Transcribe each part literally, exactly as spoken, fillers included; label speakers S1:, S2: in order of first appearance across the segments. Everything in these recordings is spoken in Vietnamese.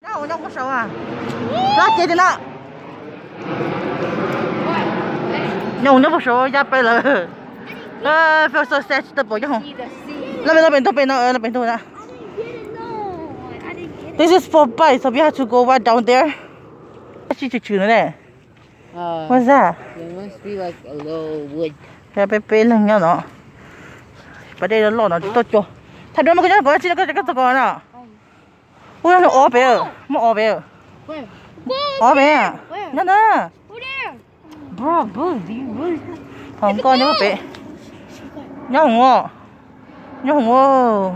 S1: nhau nhau có sầu à lá chết đi nè nhau nhau có sầu ra bây giờ à phải sơ xét tập bộ chứ không là bên là bên tôi bên nó là bên tôi nè this is for bike so we have to go right down there chỉ chỉ chữ nữa nè what's that
S2: there must be like a little wood
S1: ya pe pe lang nhau nó bây giờ nó nó tốt cho thay đổi một cái cái cái cái cái cái cái nè ôi nó ở bên mà ở bên ở bên nhá nè bro bro không có nhá bên nhá không à nhá không à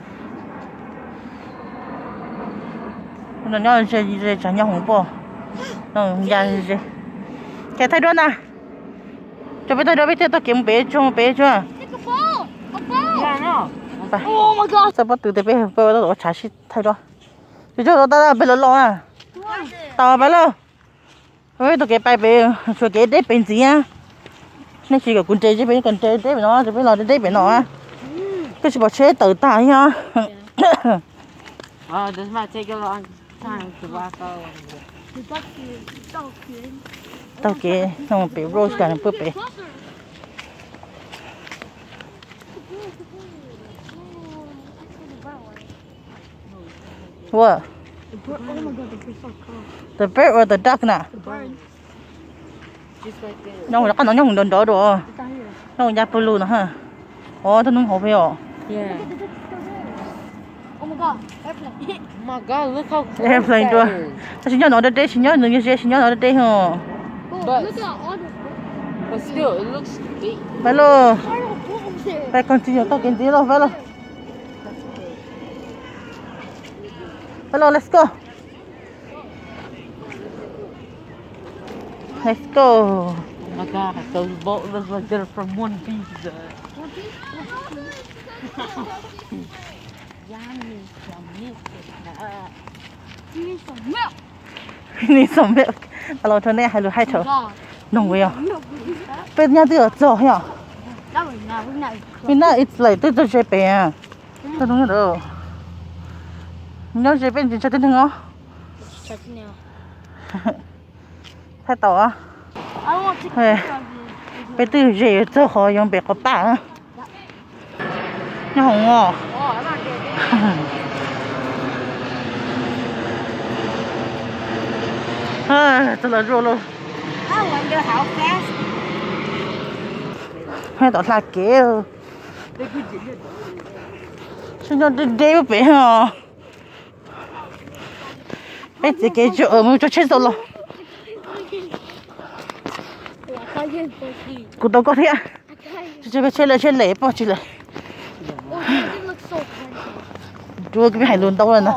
S1: nó nhá gì gì chẳng nhá không bỏ nó nhà gì cái thay đổi nè cho bây giờ bây giờ tôi kiếm bé cho bé cho
S2: yeah no
S1: oh my god sao bắt từ từ bé bé đó trả shit thay đổi chứ cho tao bây giờ lo à tao bây giờ bây tôi cái bài bé cho cái đấy bên gì á nên chỉ có con trai chứ bên con trai đấy bên nó thì bên nó đấy bên nó á cái gì bảo chế tự tại ha
S2: oh this might take a long time to walk out
S1: tao cái nó bị rose cả nó bị what
S3: The bird, oh my god, the bird's so cool.
S1: the bird or the duck nè
S3: The bird.
S2: just right there
S1: nhau nó có nó nhau đồn đó rồi
S3: It's down here.
S1: nhau nhà blue nè ha oh tao nung hộp vậy
S2: yeah
S3: Oh my god, airplane.
S2: oh my god look how close
S1: airplane
S2: that
S1: rồi
S2: is.
S1: tao xin nhớ nó đây xin nhớ đừng như xin nhớ nó đây hả
S3: Oh,
S2: But-
S3: look at all the
S2: but still it looks big
S1: phải lo
S3: birds over there.
S1: phải continue tao kiến gì lo phải lo phải lo let's go let's go
S2: oh my god those boats look like they're from One Piece yummy some milk
S3: You need some milk.
S1: need some milk tao lo cho nên hai lượt hai chậu
S3: God.
S1: nồng vậy
S3: Milk.
S1: bên nhà tôi ở chỗ hả
S3: That was now, we're not.
S1: bên đó it's like tôi tôi chơi bè tao đúng rồi nhớ chơi bên chơi tên không
S3: Check it now.
S1: thay tàu á
S3: I don't want to take a
S1: Hey.
S3: picture of it.
S1: bên tôi dễ cho họ dùng bè có bạn nhớ không ngờ
S3: Oh, I'm not there.
S1: à tôi là rồi luôn
S3: I wonder how fast.
S1: hai tàu là kéo xin cho đến đây bè hả bây giờ cái chỗ ở mua cho chết rồi
S3: I can't get it.
S1: cụ đâu có thế
S3: I can't.
S1: cho cái chết lại chết lẻ bỏ chết lại
S3: Oh, it looks so pretty.
S1: chúa cái hải luôn đâu rồi nè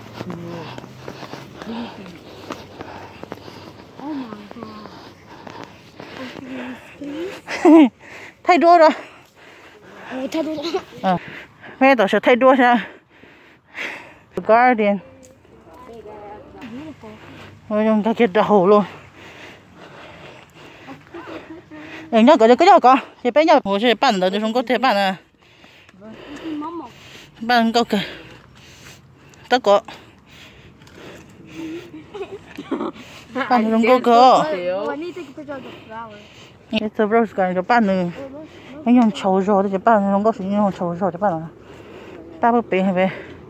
S3: Oh my god. Oh, please, please.
S1: thay đua rồi
S3: Oh, thay đổi.
S1: ờ mẹ tao sẽ thay đua sao Guardian ôi chúng ta chết đầu luôn em nhớ cái cái đó có thì bé nhau我是办的就从过去办的
S3: Mama.
S1: 办个个德国办成个个
S3: Oh, I need to take a picture of the flower.
S1: it's a rose garden 就办的anh用球肉的就办成个是用球肉就办了大不别呗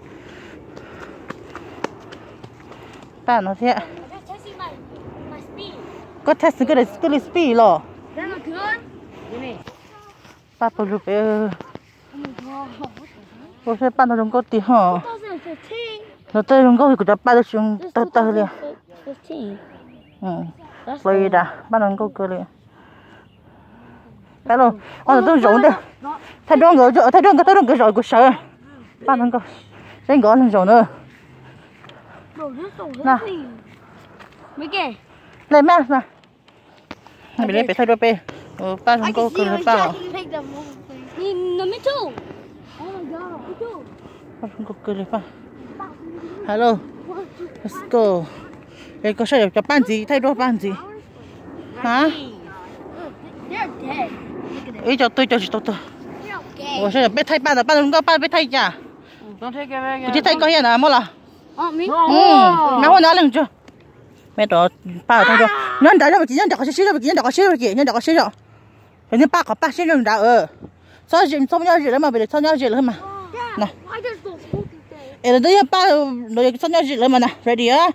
S1: 办了些
S3: I'm just testing my, my speed.
S1: ก็ test ก็เลยก็เลย speed หรอ
S3: Is that not good?
S2: Jimmy
S1: ป้าปลุกเออ
S3: Oh my god.
S1: 我是办的中国的哈，
S3: twenty fifteen.
S1: 那这中国会给他办的熊
S3: This
S1: 得得了，
S3: fifteen.
S1: 嗯，
S3: That's
S1: 所以的办中国个了。来喽，我都用的，太中国就太中国太中国少个少，办中国，人家能用的，
S3: Bro, this is so
S1: Nah.
S3: heavy. Mickey.
S1: 来买买，那边别太多杯，我办
S3: I
S1: 中国
S3: can
S1: 个
S3: see
S1: 了
S3: you
S1: 办
S3: try
S1: 了，
S3: to take them over. In the middle. Oh my god. Me too.
S1: 办中国个了办。Hello，let's go。一个室友就班子，太多班子，啊？
S3: They're dead. Look at it.
S1: 一就对就是多多。
S3: They're okay.
S1: 我是被太办了，办中国办被太假，
S2: don't take it back
S1: 不就太高兴了，没了。
S3: Ờ, mình.
S1: Ừ, mẹ nói lần chưa? Mẹ đó ba thằng cho. Nhân đã rồi, nhân đã có xíu rồi, nhân đã có xíu rồi kìa, nhân đã có xíu rồi. Thế nên ba có ba xíu rồi đã ở. Sao gì sao nhau gì lắm mà bây giờ sao nhau gì lắm mà. Nè. Ê, đây ba rồi sao nhau gì lắm mà nè, ready á?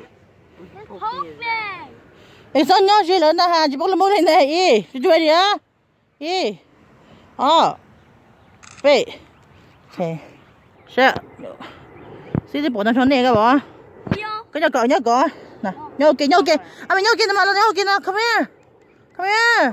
S1: Ê, sao nhau gì lắm nè ha, chỉ bốc lên mua lên này, ý, ready á? Ý. Ờ. Vậy. Ok. Sẽ. Xí xí bộ nó chọn này cái bỏ. Cái nhà cỏ nhà cỏ. Nè, nhau kia nhau kia. À mình nhau kia mà nhau kia nào, come here. Come here.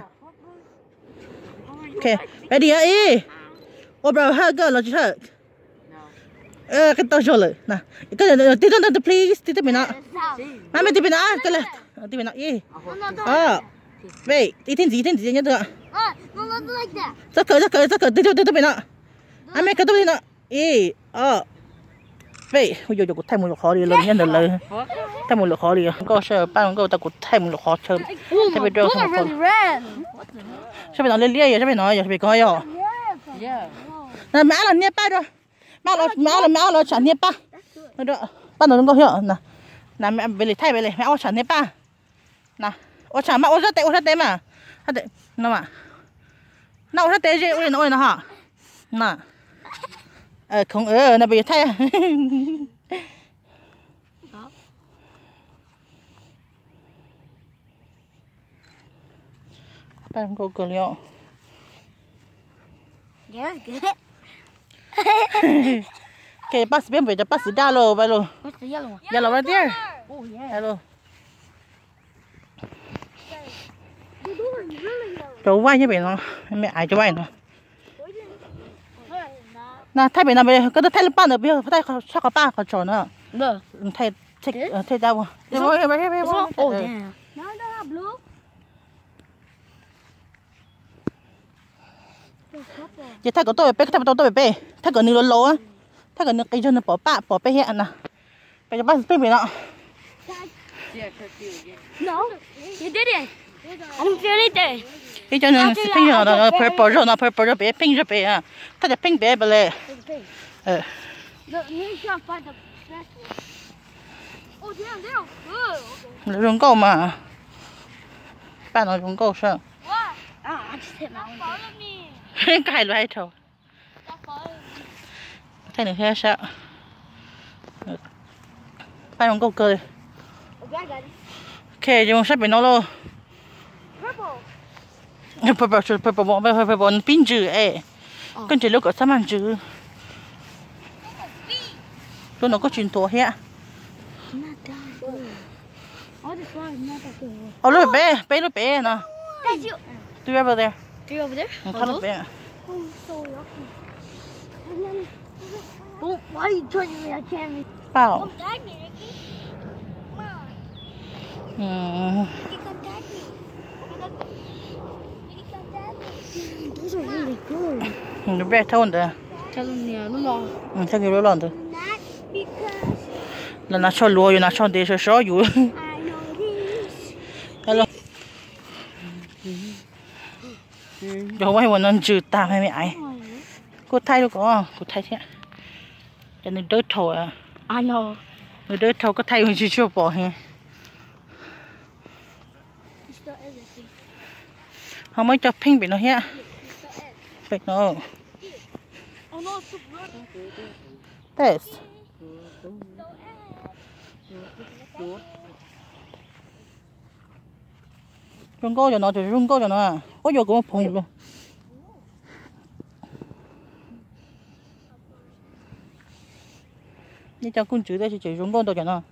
S1: Okay, ready á ý. Ô bro, hug girl, let's hug. Ờ, cái tao cho rồi. Nè, cái này tí tao please, tí tao mình ạ. Mà mình tí mình ạ, cái này. Tí mình ạ ý. Ờ. Vậy, tí thiên gì thiên gì nhá được.
S3: No, not like that.
S1: Chắc cỡ chắc cỡ chắc cỡ tí tao tí tao mình ạ. À mình cái tao mình ạ. Ý. Ờ. Vậy, ôi dồi cũng thay một lục khó đi lần nhân được lời. Thay một lục khó đi. Có sợ ba con ta cũng thay một lục khó chơi. Thế bây giờ không có. Sao phải nói lên lia vậy? Sao phải nói vậy? Phải coi rồi. Nè má là nhếp ba rồi. Má là má là má là chả nhếp ba. Được. Ba nó đừng có hiểu nè. Nè mẹ về lấy thay về lấy mẹ ô chả nhếp ba. Nè, ô chả má ô rất tệ ô rất tệ mà. Rất tệ. Nó mà. Nó ô rất tệ chứ, ôi nó ôi nó hả? Nè. Ờ không ờ nó bị thay. Ba con cô cười liệu.
S3: Yeah, good.
S1: Okay, bus bên về cho bus đa lô vậy luôn.
S3: What's the yellow one?
S1: Yellow right there.
S3: Oh, yeah.
S1: Hello.
S3: The door is really yellow.
S1: Chỗ quay như vậy nó, mẹ ai cho quay nó. Nè, thay bên nào bây giờ, cái đó thay lên ba nữa bây giờ, thay sao có ba có chỗ nữa.
S3: Look.
S1: Thay thay thay đâu? This one?
S3: Oh, damn. Now I don't have blue.
S1: Giờ thay có tôi bé, thay có tôi bé, thay có nửa lỗ á, thay có nửa cái chân nó bỏ bạ bỏ bé hiện nè. Bây giờ ba bên bên nọ.
S3: No, you did it. I don't feel anything.
S1: cái chân nó pink rồi nó purple rồi nó purple rồi bé pink rồi bé à, thay cho pink bé bele. Ờ.
S3: Look, he's trying to find the best one. Oh, damn, they're good.
S1: Rung câu mà. Ba nó rung câu sao?
S3: What? Ah, I just hit my own. Follow me.
S1: Cái loại thôi. Thấy được hết sao? Ba rung câu cười.
S3: Okay, I got it.
S1: Ok, chúng sắp bị nó luôn.
S3: Purple.
S1: Purple, purple, purple, purple, purple, pink chữ ấy. Con chỉ lúc có sáu万chữ. Lúc nó có chuyện tổ hết.
S3: Not that good. All this water is not that good.
S1: Oh, look, bé, bé, look, bé, nè.
S3: That's you.
S1: Three over there.
S3: Three over there?
S1: Nó khá look bé.
S3: Oh, so lucky. And then, oh, why are you turning me? I can't read.
S1: Bao.
S3: Come tag me, Ricky. Come on.
S1: Ừm.
S3: Ricky, come tag me. Ricky, come tag me. Those are really good.
S1: Nó bé thôn rồi.
S3: Tell them yeah, no more.
S1: Ừ, sao kiểu lon rồi.
S3: Not because
S1: Là nó cho lúa, nó cho để cho sói dụ.
S3: I know this.
S1: Hello. Rồi quay vào nó chữ ta hay mẹ ai. Cô thay đâu có, cô thay thế. Cho nên đỡ thầu à.
S3: I know.
S1: Người đỡ thầu có thay mình chỉ chưa bỏ hè.
S3: It's still everything.
S1: Không mới cho pink bị nó hết. Phải nó.
S3: Oh no, it's too bright.
S1: Test. Rung câu cho nó, thì rung câu cho nó. Có vô cũng phồng luôn. Đi cho con chữ đây thì chỉ rung câu cho nó.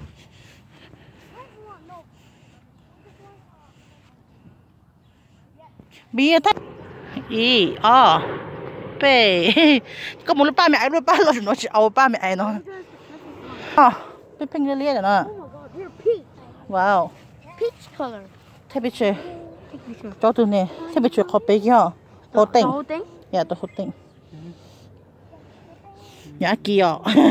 S1: Bia thách. Ý, à. Bê. Có một lúc ba mẹ ai luôn ba lần nó chỉ ao ba mẹ ai nó. À, cái pink lily này nè.
S3: Oh my god, they're peach.
S1: Wow.
S3: Peach color.
S1: Thế bị chơi.
S3: Take picture.
S1: Cho tôi nè. Thế bị chơi khó bé kia. Hồ
S3: The
S1: tinh.
S3: whole thing?
S1: Dạ tôi hồ tinh. Nhã kia.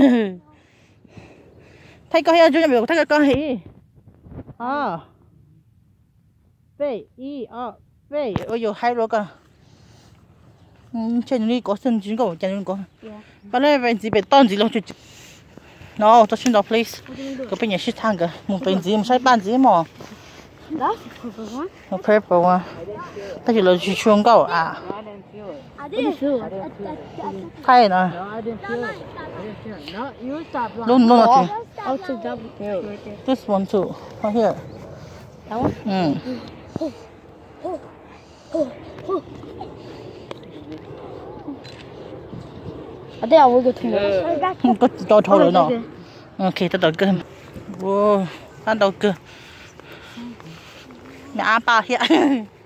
S1: Thấy có hay chưa biết thấy có hay. À. Bê, y, à, bê. Ôi dồi hay rồi cả. Trên này có sân chính có trên này có.
S3: Yeah.
S1: Bà lấy về gì bị tòn gì luôn chứ. No, tôi xin đó please. Cái bên nhà shit thang cái, một bên gì, một sai ban gì mà.
S3: That's the purple one.
S1: Một purple one. Ta chỉ là chỉ chuông câu à.
S3: I didn't feel it.
S1: Thay nè.
S2: No, I didn't feel it. I didn't feel it. No, you stop lying.
S1: No, no, nothing.
S2: I'll take double feel right there.
S1: This one too. Right here.
S3: That one?
S1: Mm.
S3: I think I will go to the
S1: Có to thôi rồi nọ. Ok, ta đợi cơm. Wow, ta đợi cơm. Mẹ ăn ba hiện.